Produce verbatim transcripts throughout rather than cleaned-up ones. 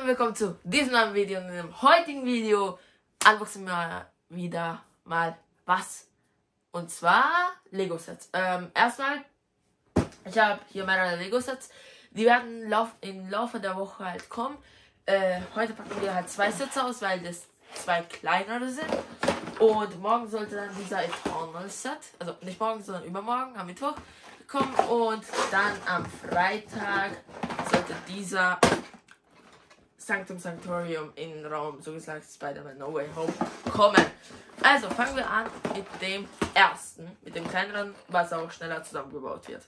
willkommen zu diesem neuen Video. Und in dem heutigen Video unboxen wir wieder mal was. Und zwar Lego-Sets. Ähm, erstmal, ich habe hier mehrere Lego-Sets. Die werden lauf im Laufe der Woche halt kommen. Äh, heute packen wir halt zwei Sets aus, weil das zwei kleinere sind. Und morgen sollte dann dieser Eternal-Set, also nicht morgen, sondern übermorgen, am Mittwoch, kommen. Und dann am Freitag sollte dieser Sanctum Sanctorium in Raum, so gesagt Spider-Man No Way Home, kommen. Also fangen wir an mit dem ersten, mit dem kleineren, was auch schneller zusammengebaut wird.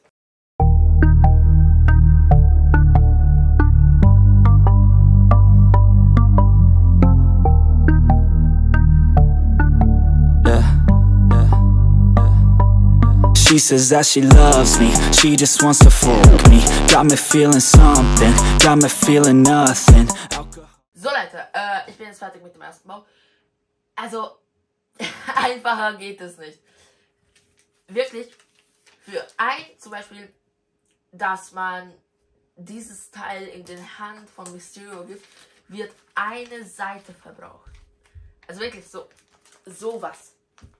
She says that she loves me, she just wants to fuck me. Got me feeling something, got me feeling nothing. So Leute, äh, ich bin jetzt fertig mit dem ersten Bau. Also, einfacher geht es nicht. Wirklich, für ein, zum Beispiel, dass man dieses Teil in den Hand von Mysterio gibt, wird eine Seite verbraucht. Also wirklich so, sowas.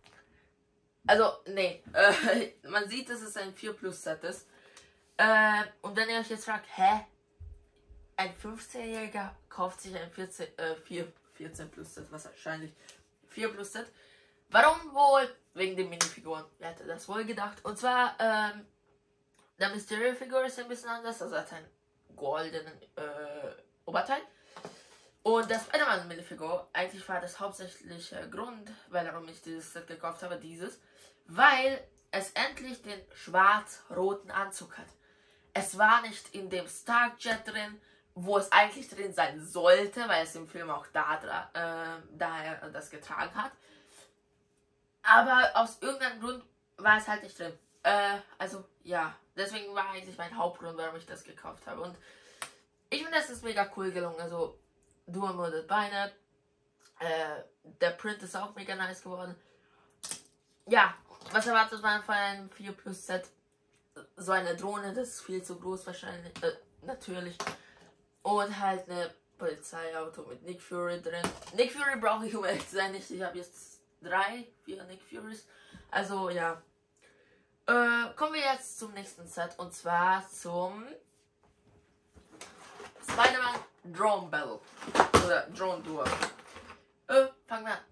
Also, nee, äh, man sieht, dass es ein vier Plus Set ist. Äh, und wenn ihr euch jetzt fragt, hä? Ein fünfzehnjähriger kauft sich ein vierzehn, äh, vier, vierzehn Plus Set, was wahrscheinlich vier Plus Set. Warum wohl? Wegen den Minifiguren. Wer hätte das wohl gedacht? Und zwar, ähm, der Mysterio-Figur ist ein bisschen anders. Also hat einen goldenen, äh, Oberteil. Und das Spider-Man-Minifigur, eigentlich war das hauptsächliche Grund, warum ich dieses Set gekauft habe, dieses, weil es endlich den schwarz-roten Anzug hat. Es war nicht in dem Stark-Jet drin, wo es eigentlich drin sein sollte, weil es im Film auch da, äh, daher das getragen hat. Aber aus irgendeinem Grund war es halt nicht drin. Äh, also, ja, deswegen war eigentlich mein Hauptgrund, warum ich das gekauft habe. Und ich finde, das ist mega cool gelungen, also Dual-Molded Beine. Äh, der Print ist auch mega nice geworden. Ja, was erwartet man von einem vier Plus Set? So eine Drohne, das ist viel zu groß wahrscheinlich. Äh, natürlich. Und halt eine Polizeiauto mit Nick Fury drin. Nick Fury brauche ich um ehrlich zu sein nicht. Ich habe jetzt drei, vier Nick Furies. Also ja. Äh, kommen wir jetzt zum nächsten Set. Und zwar zum Spider-Man Drone Battle. Oder Drone Duel. Äh, fangen wir an.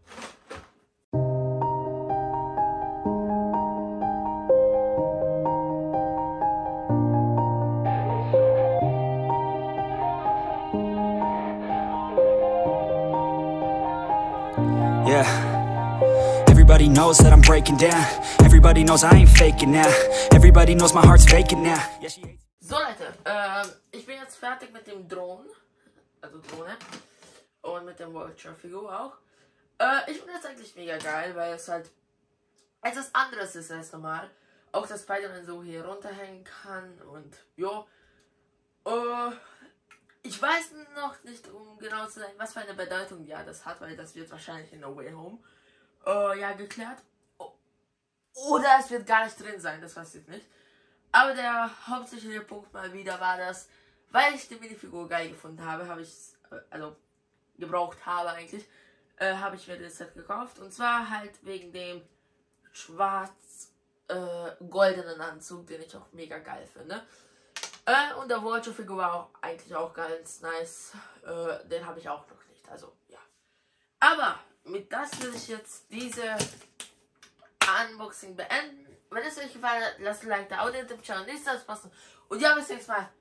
Yeah, everybody knows that I'm breaking down. Everybody knows I ain't faking now. Everybody knows my heart's faking now. Yeah, she hates. So Leute, ähm, ich bin jetzt fertig mit dem Drohnen, also Drohne, und mit dem Vulture-Figur auch. Äh, ich finde das eigentlich mega geil, weil es halt etwas anderes ist als normal. Auch dass Spider-Man so hier runterhängen kann und jo. Äh, ich weiß noch nicht, um genau zu sein, was für eine Bedeutung ja das hat, weil das wird wahrscheinlich in No Way Home äh, ja geklärt. Oder es wird gar nicht drin sein, das weiß ich nicht. Aber der hauptsächliche Punkt mal wieder war das, weil ich die Minifigur geil gefunden habe, habe ich, also gebraucht habe eigentlich, äh, habe ich mir das Set gekauft. Und zwar halt wegen dem schwarz-goldenen äh, Anzug, den ich auch mega geil finde. Äh, und der Vulture-Figur war auch eigentlich auch ganz nice. Äh, den habe ich auch noch nicht, also ja. Aber mit das will ich jetzt diese Unboxing beenden. Wenn es euch gefallen hat, lasst ein Like da, abonniert den Channel, nicht das passen. Und ja, bis nächstes Mal.